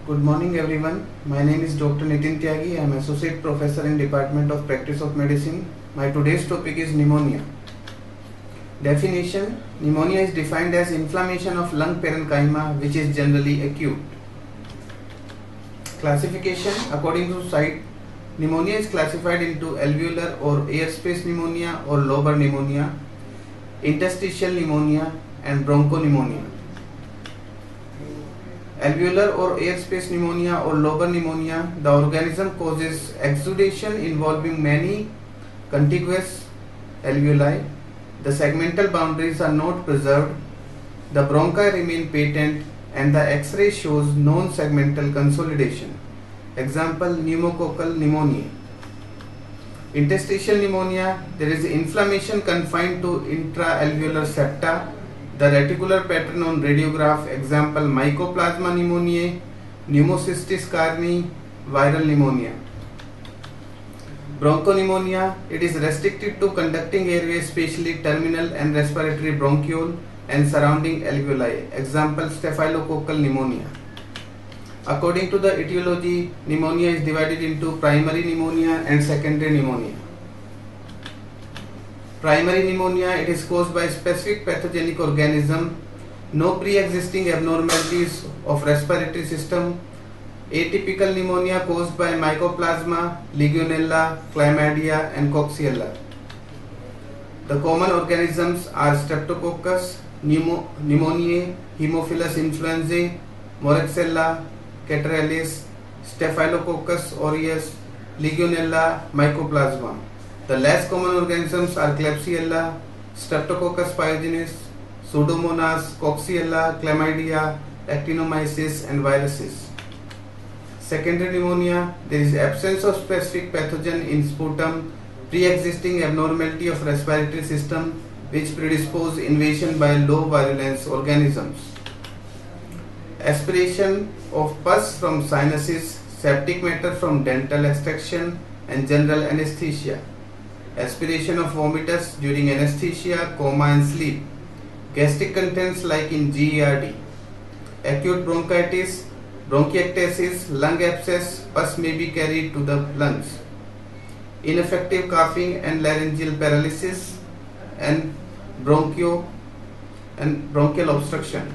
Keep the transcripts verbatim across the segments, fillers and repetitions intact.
Good morning everyone. My name is Doctor Nitin Tyagi. I am Associate Professor in Department of Practice of Medicine. My today's topic is pneumonia. Definition: pneumonia is defined as inflammation of lung parenchyma which is generally acute. Classification: according to site, pneumonia is classified into alveolar or airspace pneumonia or lobar pneumonia, interstitial pneumonia and bronchopneumonia. Alveolar or airspace pneumonia or lobar pneumonia, the organism causes exudation involving many contiguous alveoli. The segmental boundaries are not preserved, the bronchi remain patent, and the X-ray shows non-segmental consolidation. Example: pneumococcal pneumonia. Interstitial pneumonia, there is inflammation confined to intra-alveolar septa. The reticular pattern on radiograph. Example: mycoplasma pneumoniae, pneumocystis carni, viral pneumonia. Bronchopneumonia, it is restricted to conducting airway, especially terminal and respiratory bronchiole and surrounding alveoli. Example: staphylococcal pneumonia. According to the etiology, pneumonia is divided into primary pneumonia and secondary pneumonia. Primary pneumonia, it is caused by specific pathogenic organism, no pre-existing abnormalities of respiratory system. Atypical pneumonia caused by mycoplasma, legionella, chlamydia and coxiella. The common organisms are streptococcus pneumo pneumoniae, haemophilus influenzae, moraxella, catarrhalis, staphylococcus aureus, legionella, mycoplasma. The less common organisms are Klebsiella, Streptococcus pyogenes, Pseudomonas, Coxiella, Chlamydia, Actinomyces and viruses. Secondary pneumonia, there is absence of specific pathogen in sputum, pre-existing abnormality of respiratory system which predispose invasion by low virulence organisms. Aspiration of pus from sinuses, septic matter from dental extraction and general anesthesia. Aspiration of vomitus during anesthesia, coma and sleep. Gastric contents like in G E R D. Acute bronchitis, bronchiectasis, lung abscess, pus may be carried to the lungs. Ineffective coughing and laryngeal paralysis and bronchio and bronchial obstruction.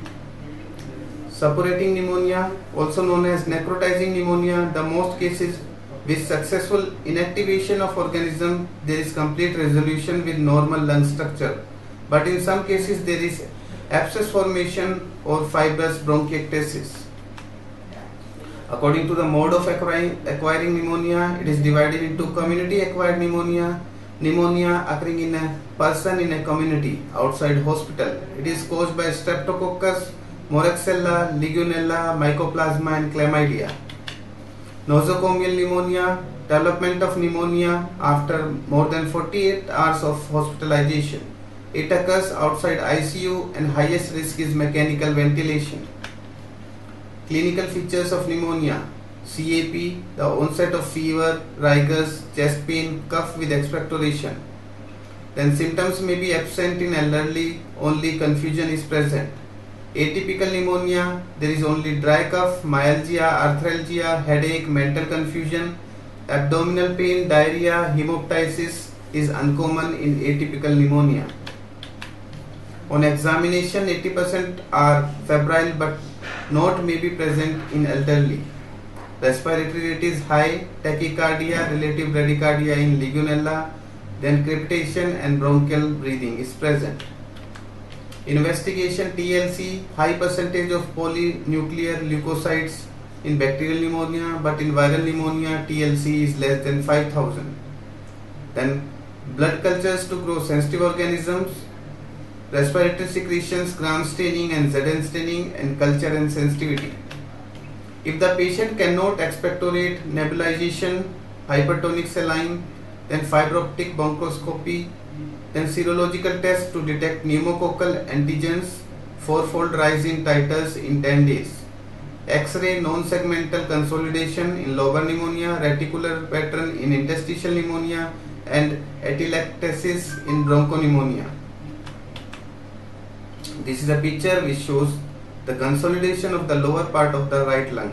Suppurating pneumonia, also known as necrotizing pneumonia, the most cases with successful inactivation of organism, there is complete resolution with normal lung structure. But in some cases there is abscess formation or fibrous bronchiectasis. According to the mode of acquiring, acquiring pneumonia, it is divided into community acquired pneumonia, pneumonia occurring in a person in a community outside hospital. It is caused by streptococcus, moraxella, legionella, mycoplasma and chlamydia. Nosocomial pneumonia, development of pneumonia after more than forty-eight hours of hospitalization. It occurs outside I C U and highest risk is mechanical ventilation. Clinical features of pneumonia: C A P, the onset of fever, rigors, chest pain, cough with expectoration. Then symptoms may be absent in elderly, only confusion is present. Atypical pneumonia, there is only dry cough, myalgia, arthralgia, headache, mental confusion, abdominal pain, diarrhea, hemoptysis is uncommon in atypical pneumonia. On examination, eighty percent are febrile but not may be present in elderly. Respiratory rate is high, tachycardia, relative bradycardia in legionella, then crepitation and bronchial breathing is present. Investigation: T L C, high percentage of polynuclear leukocytes in bacterial pneumonia, but in viral pneumonia T L C is less than five thousand. Then blood cultures to grow sensitive organisms, respiratory secretions, gram staining and Z N staining, and culture and sensitivity. If the patient cannot expectorate, nebulization, hypertonic saline, then fiber optic bronchoscopy, then serological test to detect pneumococcal antigens, fourfold rise in titers in ten days. X-ray non-segmental consolidation in lobar pneumonia, reticular pattern in interstitial pneumonia and atelectasis in bronchopneumonia. This is a picture which shows the consolidation of the lower part of the right lung.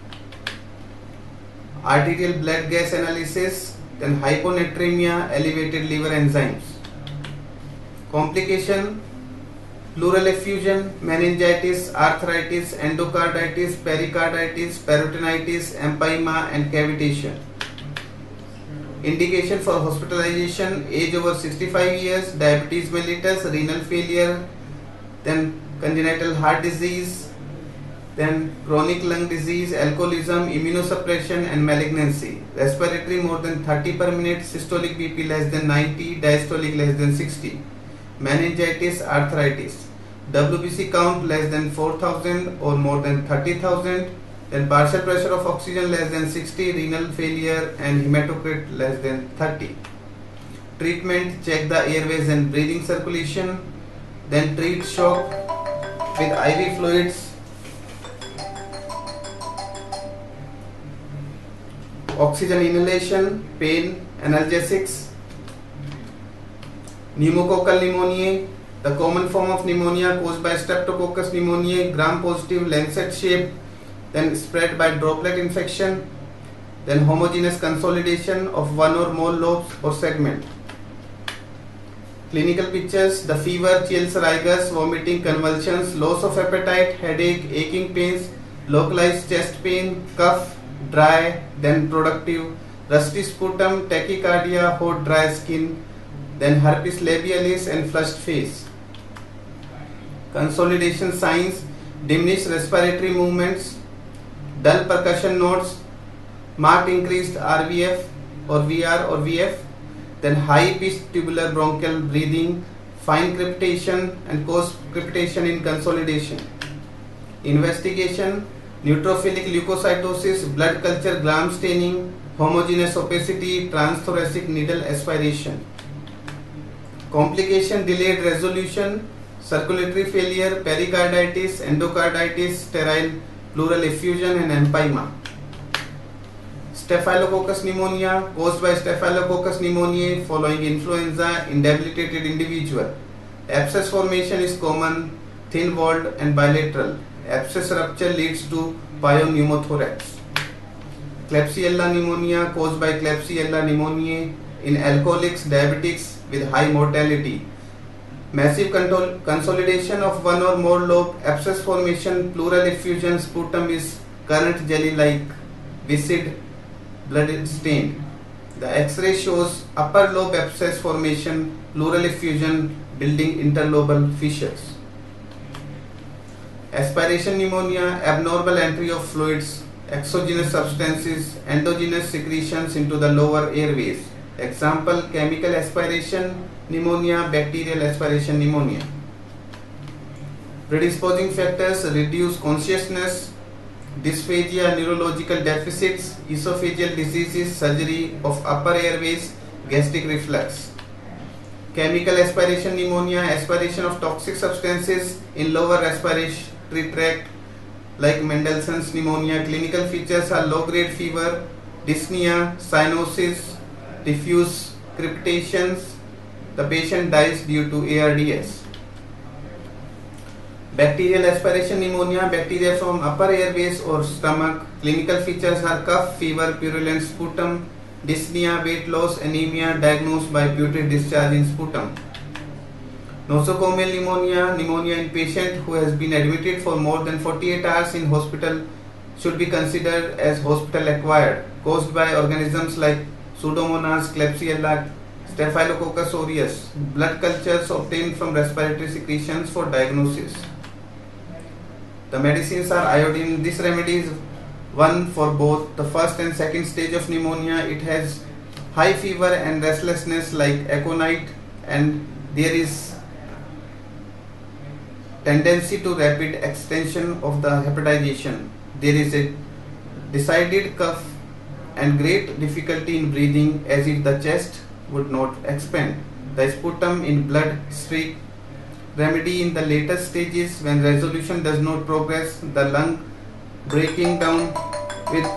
Arterial blood gas analysis, then hyponatremia, elevated liver enzymes. Complication: pleural effusion, meningitis, arthritis, endocarditis, pericarditis, peritonitis, empyema and cavitation. Indication for hospitalization: age over sixty-five years, diabetes mellitus, renal failure, then congenital heart disease, then chronic lung disease, alcoholism, immunosuppression and malignancy. Respiratory more than thirty per minute, systolic B P less than ninety, diastolic less than sixty. Meningitis, arthritis. W B C count less than four thousand or more than thirty thousand. Then partial pressure of oxygen less than sixty, renal failure and hematocrit less than thirty. Treatment: check the airways and breathing circulation. Then treat shock with I V fluids, oxygen inhalation, pain, analgesics. Pneumococcal pneumoniae, the common form of pneumonia caused by Streptococcus pneumoniae, gram-positive, lancet shape, then spread by droplet infection, then homogeneous consolidation of one or more lobes or segment. Clinical pictures: the fever, chills, rigors, vomiting, convulsions, loss of appetite, headache, aching pains, localized chest pain, cough, dry, then productive, rusty sputum, tachycardia, hot dry skin, then herpes labialis and flushed face. Consolidation signs: diminished respiratory movements, dull percussion notes, marked increased R V F or V R or V F, then high pitched tubular bronchial breathing, fine crepitation and coarse crepitation in consolidation. Investigation: neutrophilic leukocytosis, blood culture, gram staining, homogeneous opacity, transthoracic needle aspiration. Complication: delayed resolution, circulatory failure, pericarditis, endocarditis, sterile pleural effusion and empyema. Staphylococcus pneumonia, caused by Staphylococcus pneumoniae following influenza in debilitated individual. Abscess formation is common, thin-walled and bilateral. Abscess rupture leads to pyoneumothorax. Klebsiella pneumonia, caused by Klebsiella pneumoniae in alcoholics, diabetics with high mortality. Massive control, consolidation of one or more lobe, abscess formation, pleural effusion, sputum is current jelly-like, viscid, blood stained. The X-ray shows upper lobe abscess formation, pleural effusion, building interlobal fissures. Aspiration pneumonia, abnormal entry of fluids, exogenous substances, endogenous secretions into the lower airways. Example: chemical aspiration pneumonia, bacterial aspiration pneumonia. Predisposing factors: reduced consciousness, dysphagia, neurological deficits, esophageal diseases, surgery of upper airways, gastric reflux. Chemical aspiration pneumonia, aspiration of toxic substances in lower respiratory tract like Mendelssohn's pneumonia. Clinical features are low-grade fever, dyspnea, cyanosis, diffuse crepitations. The patient dies due to A R D S. Bacterial aspiration pneumonia, bacteria from upper airways or stomach. Clinical features are cough, fever, purulent sputum, dyspnea, weight loss, anemia, diagnosed by putrid discharge in sputum. Nosocomial pneumonia, pneumonia in patient who has been admitted for more than forty-eight hours in hospital should be considered as hospital acquired, caused by organisms like Pseudomonas, Klebsiella, Staphylococcus aureus. Blood cultures obtained from respiratory secretions for diagnosis. The medicines are iodine. This remedy is one for both the first and second stage of pneumonia. It has high fever and restlessness like aconite, and there is tendency to rapid extension of the hepatization. There is a decided cough and great difficulty in breathing as if the chest would not expand. The sputum in blood streak. Remedy in the later stages when resolution does not progress, the lung breaking down with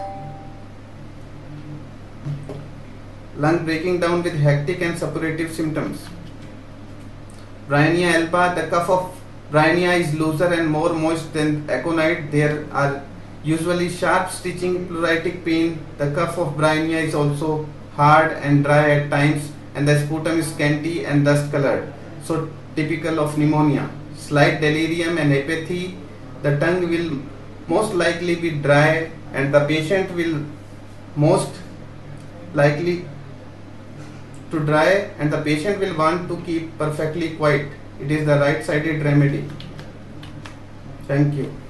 lung breaking down with hectic and suppurative symptoms. Rhinia alba, the cough of Bryonia is looser and more moist than aconite. There are usually sharp stitching, pleuritic pain. The cuff of Bryonia is also hard and dry at times, and the sputum is scanty and dust colored, so typical of pneumonia. Slight delirium and apathy. The tongue will most likely be dry, and the patient will most likely to dry and the patient will want to keep perfectly quiet. It is the right sided remedy. Thank you.